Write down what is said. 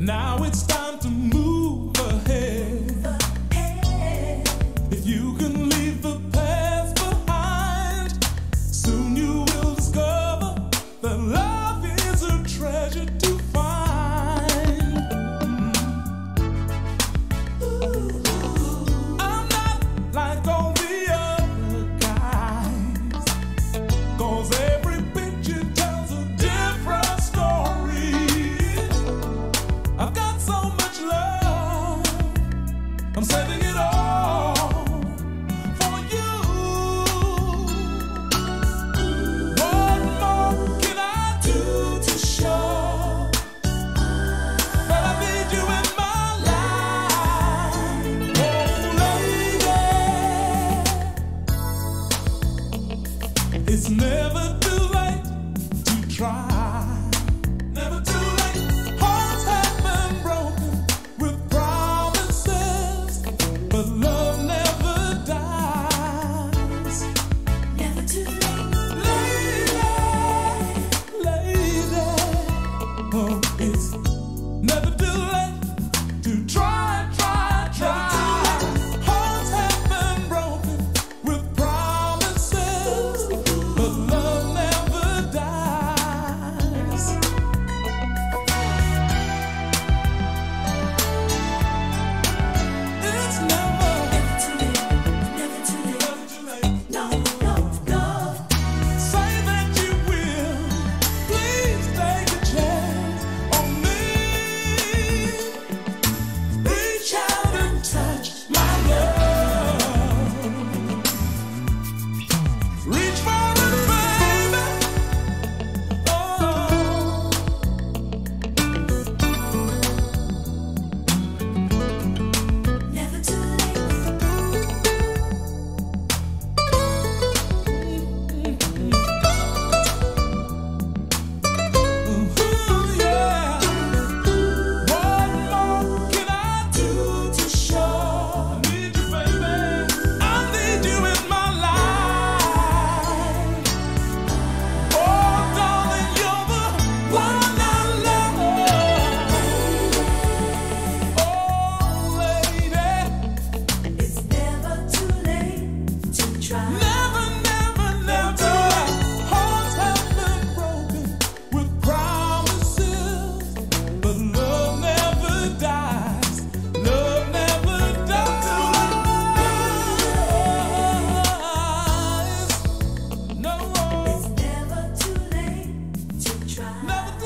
Now it's time to move ahead. If you can leave the past behind, soon you will discover that love is a treasure to find. I'm not like all the other guys, 'cause every picture tells a different story. I've got so much love, I'm saving it all for you. What more can I do to show that I need you in my life? Oh, lady, it's never too late to try. Never too late. Hearts have been broken with promises, but love never dies. Never too late. Lady, lady, oh, it's never too late to try, try, try. Hearts have been broken with promises, but love never dies. It's never Never too late. Never too late. No, no, no. say that you will. Please take a chance on me. Reach out and touch my love. Reach for it, baby. Oh. Never too late. Ooh, yeah. What more can I do to show? I need you, baby. I need you in my life. Oh, darling, you're the one I love. Oh, lady, It's never too late to try. never, never, never. Hearts have been broken with promises, but love never dies. Love never dies. No, It's never too late to try. never